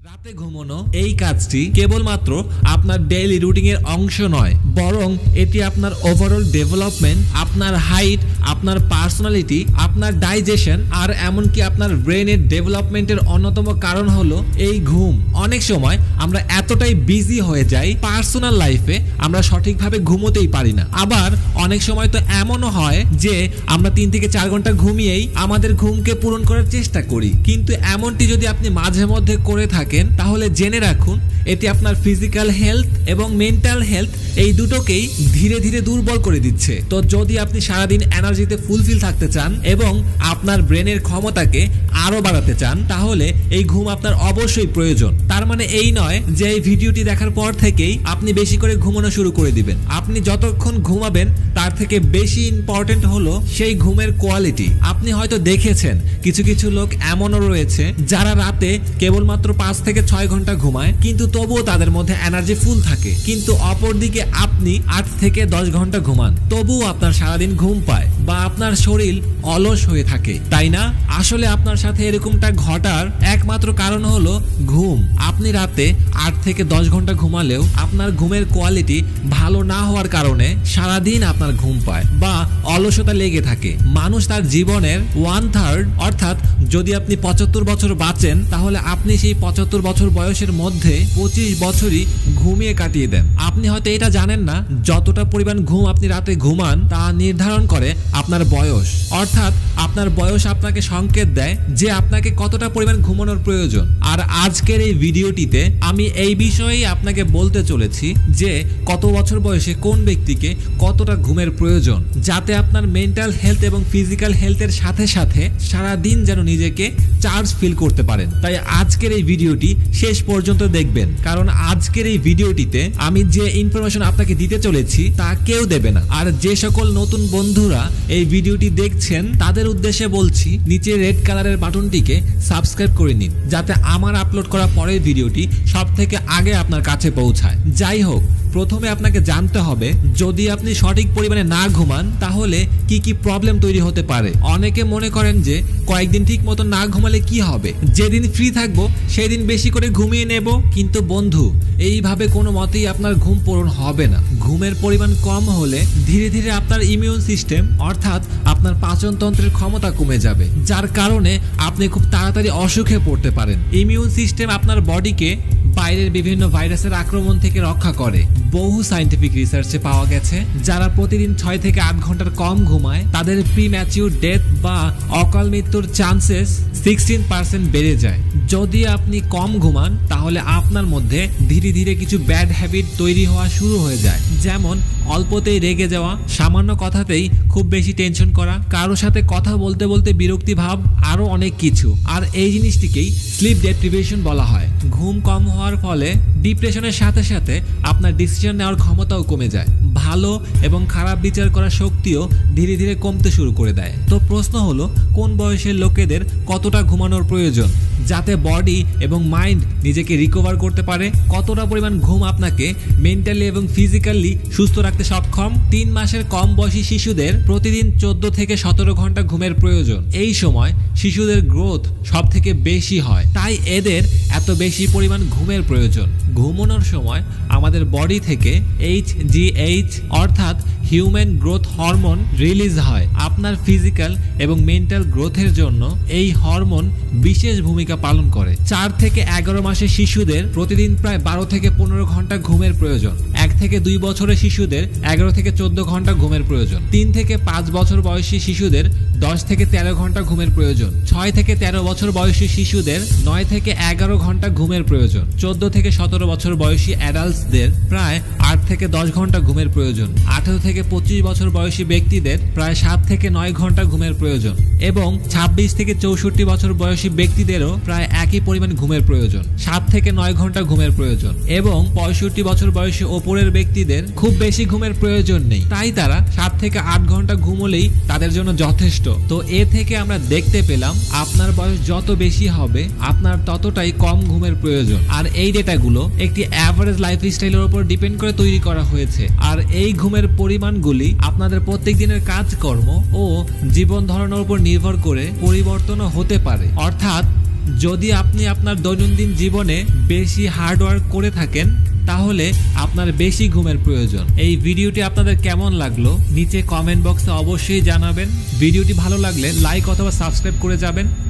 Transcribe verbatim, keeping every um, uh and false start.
রাতে ঘুমানো এই কাজটি কেবলমাত্র আপনার ডেইলি রুটিনের অংশ নয়, বরং এটি আপনার ওভারঅল ডেভেলপমেন্ট, আপনার হাইট, আপনার পার্সোনালিটি, আপনার ডাইজেশন আর এমনকি আপনার ব্রেনের ডেভেলপমেন্টের অন্যতম কারণ হলো এই ঘুম। অনেক সময় আমরা এতটাই বিজি হয়ে যাই পার্সোনাল লাইফে, আমরা সঠিকভাবে ঘুমোতেই পারি না। আবার অনেক সময় তো এমনও হয় যে আমরা তিন থেকে চার ঘন্টা ঘুমিয়েই আমাদের ঘুমকে পূরণ করার চেষ্টা করি, কিন্তু এমনটি যদি আপনি মাঝে মধ্যে করে থাকেন তাহলে জেনে রাখুন এটি আপনার ফিজিক্যাল হেলথ এবং মেন্টাল হেলথ এই দুটোকেই ধীরে ধীরে দুর্বল করে দিচ্ছে। তো যদি আপনি সারাদিন এনার্জিতে ফুলফিল থাকতে চান এবং আপনার ব্রেনের ক্ষমতাকে আরো বাড়াতে চান, তাহলে এই ঘুম আপনার অবশ্যই প্রয়োজন। তার মানে এই নয় যে এই ভিডিওটি দেখার পর থেকেই আপনি বেশি করে ঘুমানো শুরু করে দিবেন। আপনি যতক্ষণ ঘুমাবেন তার থেকে বেশি ইম্পর্টেন্ট হলো সেই ঘুমের কোয়ালিটি। আপনি হয়তো দেখেছেন কিছু কিছু লোক এমনও রয়েছে যারা রাতে কেবলমাত্র পাঁচ থেকে ছয় ঘন্টা ঘুমায়, কিন্তু তবুও তাদের মধ্যে এনার্জি ফুল থাকে। কিন্তু অপরদিকে আপনি আট থেকে দশ ঘন্টা ঘুমান, তবুও আপনার সারাদিন ঘুম পায় বা আপনার শরীর অলস হয়ে থাকে, তাই না? আসলে আপনার সাথে এরকমটা ঘটার একমাত্র কারণ হলো ঘুম। আপনি রাতে আট থেকে দশ ঘন্টা ঘুমালেও আপনার ঘুমের কোয়ালিটি ভালো না হওয়ার কারণে সারাদিন আপনার ঘুম পায় বা অলসতা লেগে থাকে। মানুষ তার জীবনের ওয়ান থার্ড অর্থাৎ যদি আপনি পঁচাত্তর বছর বাঁচেন, তাহলে আপনি সেই পঁচাত্তর বছর বয়সের মধ্যে পঁচিশ বছরই ঘুমিয়ে কাটিয়ে দেন। আপনি হয়তো এটা জানেন না, যতটা পরিমাণ ঘুম আপনি রাতে ঘুমান তা নির্ধারণ করে আপনার বয়স। অর্থাৎ আপনার বয়স আপনাকে সংকেত দেয় যে আপনাকে কতটা পরিমাণ ঘুমানোর প্রয়োজন। আর আজকের এই ভিডিওটিতে আমি এই বিষয়েই আপনাকে বলতে চলেছি যে কত বছর বয়সে কোন ব্যক্তিকে কতটা ঘুমের প্রয়োজন, যাতে আপনার মেন্টাল হেলথ এবং ফিজিক্যাল হেলথের সাথে সাথে সারা দিন যেন নিজেকে চার্জ ফিল করতে পারেন। তাই আজকের এই ভিডিওটি শেষ পর্যন্ত দেখবেন, কারণ আজকের এই ভিডিওটিতে আমি যে ইনফরমেশন আপনাকে দিতে চলেছি তা কেউ দেবে না। আর যে সকল নতুন বন্ধুরা এই ভিডিওটি দেখছেন তাদের উদ্দেশ্যে বলছি, নিচে রেড কালারের বাটনটিকে সাবস্ক্রাইব করে নিন, যাতে আমার আপলোড করা পরের ভিডিওটি সব থেকে আগে আপনার কাছে পৌঁছায়। যাই হোক, প্রথমে আপনাকে জানতে হবে যদি আপনি সঠিক পরিমাণে না ঘুমান তাহলে কি কি প্রবলেম তৈরি হতে পারে। অনেকে মনে করেন যে কয়েকদিন ঠিক মতো না ঘুমালে কি হবে, যেদিন ফ্রি থাকবো সেদিন বেশি করে ঘুমিয়ে নেব। কিন্তু বন্ধু, এইভাবে কোনো মতেই আপনার ঘুম পূরণ হবে না। ঘুমের পরিমাণ কম হলে ধীরে ধীরে আপনার ইমিউন সিস্টেম অর্থাৎ আপনার পাচনতন্ত্রের ক্ষমতা কমে যাবে, যার কারণে আপনি খুব তাড়াতাড়ি অসুখে পড়তে পারেন। ইমিউন সিস্টেম আপনার বডিকে বাইরের বিভিন্ন ভাইরাসের আক্রমণ থেকে রক্ষা করে। বহু সায়েন্টিফিক রিসার্চে পাওয়া গেছে যারা প্রতিদিন ছয় থেকে আট ঘন্টার কম ঘুমায় তাদের প্রিম্যাচিউর ডেথ বা অকাল মৃত্যুর চান্সেস সিক্সটিন পার্সেন্ট বেড়ে যায়। যদি আপনি কম ঘুমান তাহলে আপনার মধ্যে ধীরে ধীরে কিছু ব্যাড হ্যাবিট তৈরি হওয়া শুরু হয়ে যায়, যেমন অল্পতেই রেগে যাওয়া, সামান্য কথাতেই খুব বেশি টেনশন করা, কারো সাথে কথা বলতে বলতে বিরক্তি ভাব, আরো অনেক কিছু। আর এই জিনিসটিকেই স্লিপ ডেপ্রিভেশন বলা হয়। ঘুম কম হওয়ার ফলে ডিপ্রেশনের সাথে সাথে আপনার ডিসিশন নেওয়ার ক্ষমতাও কমে যায়, ভালো এবং খারাপ বিচার করার শক্তিও ধীরে ধীরে কমতে শুরু করে দেয়। তো প্রশ্ন হলো, কোন বয়সের লোকেদের কতটা ঘুমানোর প্রয়োজন যাতে বডি এবং মাইন্ড নিজেকে রিকভার করতে পারে? কতটা পরিমাণ ঘুম আপনাকে মেন্টালি এবং ফিজিক্যালি সুস্থ রাখতে সক্ষম? তিন মাসের কম বয়সী শিশুদের প্রতিদিন চোদ্দ থেকে সতেরো ঘন্টা ঘুমের প্রয়োজন। এই সময় শিশুদের গ্রোথ সব থেকে বেশি হয়, তাই এদের এত বেশি পরিমাণ ঘুমের প্রয়োজন। ঘুমানোর সময় আমাদের বডি থেকে এইচ জি এইচ অর্থাৎ হিউম্যান গ্রোথ হরমোন রিলিজ হয়। আপনার ফিজিক্যাল এবং মেন্টাল গ্রোথের জন্য এই হরমোন বিশেষ ভূমিকা পালন করে। চার থেকে এগারো মাসের শিশুদের প্রতিদিন প্রায় বারো থেকে পনেরো ঘন্টা ঘুমের প্রয়োজন। এক থেকে দুই বছরের শিশুদের এগারো থেকে চোদ্দ ঘন্টা ঘুমের প্রয়োজন। তিন থেকে পাঁচ বছর বয়সী শিশুদের দশ থেকে তেরো ঘন্টা ঘুমের প্রয়োজন। ছয় থেকে তেরো বছর বয়সী শিশুদের নয় থেকে এগারো ঘন্টা ঘুমের প্রয়োজন। চোদ্দ থেকে সতেরো বছর বয়সী অ্যাডাল্টসদের প্রায় আট থেকে দশ ঘন্টা ঘুমের প্রয়োজন। আঠারো থেকে পঁচিশ বছর বয়সী ব্যক্তিদের প্রায় সাত থেকে নয় ঘন্টা ঘুমের প্রয়োজন এবং ছাব্বিশ থেকে চৌষট্টি বছর বয়সী ব্যক্তিদেরও প্রায় একই পরিমাণ ঘুমের প্রয়োজন, সাত থেকে নয় ঘন্টা ঘুমের প্রয়োজন। এবং পঁয়ষট্টি বছর বয়সী ওপরের ব্যক্তিদের খুব বেশি ঘুমের প্রয়োজন নেই, তাই তারা সাত থেকে আট ঘন্টা ঘুমলেই তাদের জন্য যথেষ্ট। তো এ থেকে আমরা দেখতে পেলাম আপনার বয়স যত বেশি হবে আপনার ততটাই কম ঘুমের প্রয়োজন। আর এই ডেটাগুলো একটি অ্যাভারেজ লাইফস্টাইলের উপর ডিপেন্ড করে তৈরি করা হয়েছে। আর এই ঘুমের পরিমাণগুলি আপনাদের প্রত্যেক দিনের কাজকর্ম ও জীবন ধারণের উপর নির্ভর করে পরিবর্তনও হতে পারে। অর্থাৎ যদি আপনি আপনার দৈনন্দিন জীবনে বেশি হার্ডওয়ার্ক করে থাকেন তাহলে আপনার বেশি ঘুমের প্রয়োজন। এই ভিডিওটি আপনাদের কেমন লাগলো নিচে কমেন্ট বক্সে অবশ্যই জানাবেন। ভিডিওটি ভালো লাগলে লাইক অথবা সাবস্ক্রাইব করে যাবেন।